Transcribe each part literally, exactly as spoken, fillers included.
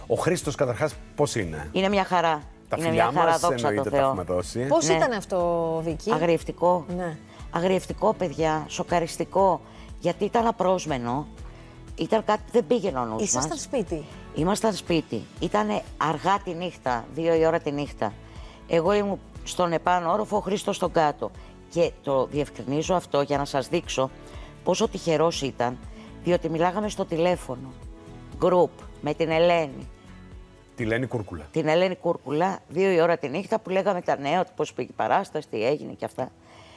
Ο Χρήστος καταρχάς πώς είναι? Είναι μια χαρά. Τα είναι φιλιά μια χαρά, μας δόξα τω εννοείται τα Θεώ. έχουμε δώσει. Πώς Ναι. ήταν αυτό, Βίκυ? Αγριευτικό. Ναι. Αγριευτικό, παιδιά. Σοκαριστικό. Γιατί ήταν απρόσμενο. Ήταν κάτι που δεν πήγαινε ο νους μας. Ήσασταν σπίτι. Ήμασταν σπίτι. Ήταν αργά τη νύχτα, δύο η ώρα τη νύχτα. Εγώ ήμουν στον επάνω όροφο, ο Χρήστος στον κάτω. Και το διευκρινίζω αυτό για να σας δείξω πόσο τυχερός ήταν, διότι μιλάγαμε στο τηλέφωνο. Γκρουπ με την Ελένη. Τη λένε Κούρκουλα. Την Ελένη Κούρκουλα, δύο η ώρα τη νύχτα που λέγαμε τα νέα, ότι πώς πήγε η παράσταση, τι έγινε και αυτά.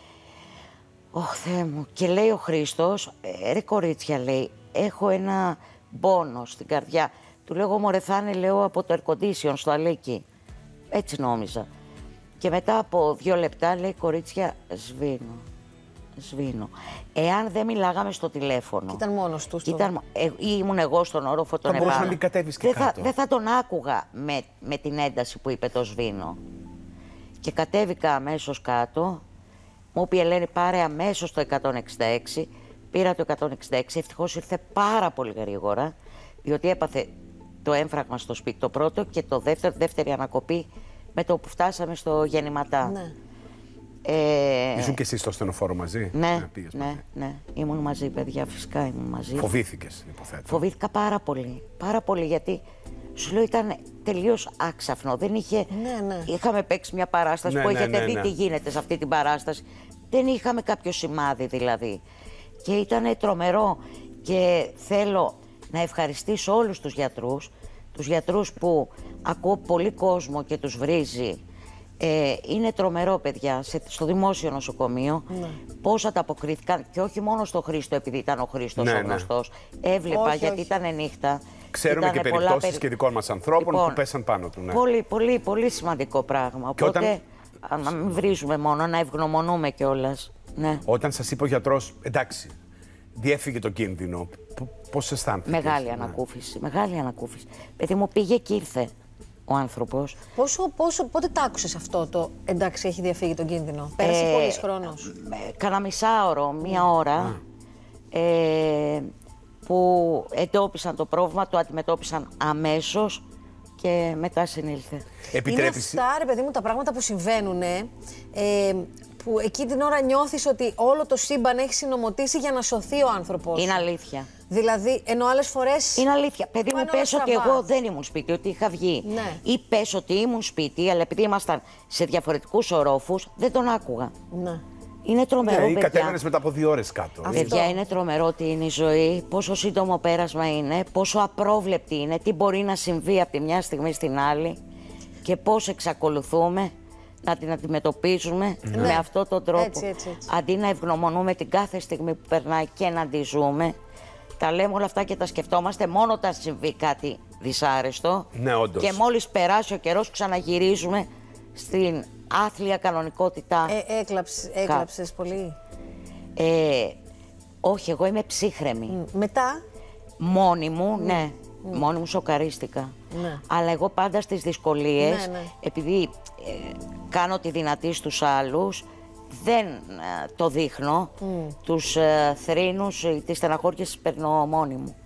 Ωχ, Θεέ μου. Και λέει ο Χρήστος, ε, ρε κορίτσια, λέει, έχω ένα πόνο στην καρδιά. Του λέω, μωρέ, θα είναι, λέω, από το air condition στο Αλίκι. Έτσι νόμιζα. Και μετά από δύο λεπτά λέει, κορίτσια, σβήνω. Σβήνω. Εάν δεν μιλάγαμε στο τηλέφωνο. Και ήταν μόνος του. Και ήταν, ε, ήμουν εγώ στον όροφο τον Θα μπορούσε επάνω. να μην κατέβεις και δεν θα, κάτω. δεν θα τον άκουγα με, με την ένταση που είπε το σβήνω. Και κατέβηκα αμέσως κάτω. Μου είπε η Ελένη, πάρε αμέσως το εκατόν εξήντα έξι. Πήρα το εκατόν εξήντα έξι. Ευτυχώς ήρθε πάρα πολύ γρήγορα, διότι έπαθε το έμφραγμα στο σπίτι το πρώτο και το δεύτερο, δεύτερη ανακοπή με το που φτάσαμε στο γεννηματά. Ναι. Ε, Ήσουν και εσύ στο στενοφόρο μαζί? ναι, πήγες ναι, μαζί. ναι. Ήμουν μαζί, παιδιά, φυσικά ήμουν μαζί. Φοβήθηκες, υποθέτω. Φοβήθηκα πάρα πολύ. Πάρα πολύ, γιατί σου λέω ήταν τελείως άξαφνο. Δεν είχε... Ναι, ναι. Είχαμε παίξει μια παράσταση Ναι, που ναι, έχετε ναι, δει ναι. τι γίνεται σε αυτή την παράσταση. Δεν είχαμε κάποιο σημάδι δηλαδή. Και ήταν τρομερό. Και θέλω να ευχαριστήσω όλους τους γιατρούς. Τους γιατρούς που ακούω πολύ κόσμο και τους βρίζει. Ε, είναι τρομερό, παιδιά, σε, στο δημόσιο νοσοκομείο, Ναι. πώς ανταποκρίθηκαν και όχι μόνο στο Χρήστο, επειδή ήταν ο Χρήστος Ναι, ο ναι. γνωστός. Έβλεπα, Όχι, γιατί όχι. ήταν νύχτα. Ξέρουμε Ήτανε και πολλά περιπτώσεις περι- και δικών μας ανθρώπων Λοιπόν, που πέσαν πάνω του. Ναι. Πολύ, πολύ, πολύ σημαντικό πράγμα. Και Οπότε, όταν- α, να μην βρίζουμε μόνο, να ευγνωμονούμε κιόλας. Ναι. Όταν σας είπε ο γιατρός, εντάξει, διέφυγε το κίνδυνο, π- πώς αισθάνθηκες? Μεγάλη Ναι. ανακούφιση, μεγάλη ανακούφιση. Παιδί μου, πήγε και ήρθε ο άνθρωπος. Πόσο, πόσο, πότε τ' άκουσες αυτό το εντάξει, έχει διαφύγει τον κίνδυνο? Πέρασε Ε, πολύς χρόνος. Ε, Κάνα μισάωρο, μία ώρα, ε, που εντόπισαν το πρόβλημα, το αντιμετώπισαν αμέσως και μετά συνήλθε. Είναι Επιτρέπεις... αυτά, ρε παιδί μου, τα πράγματα που συμβαίνουν, ε, που εκείνη την ώρα νιώθεις ότι όλο το σύμπαν έχει συνομωτήσει για να σωθεί ο άνθρωπος. Είναι αλήθεια. Δηλαδή, ενώ άλλες φορές. Είναι αλήθεια. Παιδί μου, πάνε όλα πες ότι στραβά. εγώ δεν ήμουν σπίτι, ότι είχα βγει. Ναι. Ή πες ότι ήμουν σπίτι, αλλά επειδή ήμασταν σε διαφορετικούς ορόφους, δεν τον άκουγα. Ναι. Είναι τρομερό, Ναι, ή παιδιά. κατέβαινες μετά από δύο ώρες κάτω. Αυτό. Παιδιά, είναι τρομερό τι είναι η ζωή, πόσο σύντομο πέρασμα είναι, πόσο απρόβλεπτη είναι, τι μπορεί να συμβεί από τη μια στιγμή στην άλλη και πώς εξακολουθούμε να την αντιμετωπίζουμε με αυτόν τον τρόπο. Έτσι, έτσι, έτσι. Αντί να ευγνωμονούμε την κάθε στιγμή που περνάει και να τη ζούμε, τα λέμε όλα αυτά και τα σκεφτόμαστε μόνο όταν συμβεί κάτι δυσάρεστο. Ναι, όντως. Και μόλις περάσει ο καιρός ξαναγυρίζουμε στην άθλια κανονικότητά. Ε, έκλαψες, έκλαψες πολύ. Ε, όχι, εγώ είμαι ψύχρεμη. Μ, Μετά. Μόνη μου, ναι. Μόνη μου σοκαρίστηκα. Ναι. Αλλά εγώ πάντα στις δυσκολίες, Ναι, ναι. επειδή ε, κάνω τη δυνατή στους άλλους, δεν ε, το δείχνω. Τους ε, θρήνους, ε, τις στεναχώριες τις περνώ μόνη μου.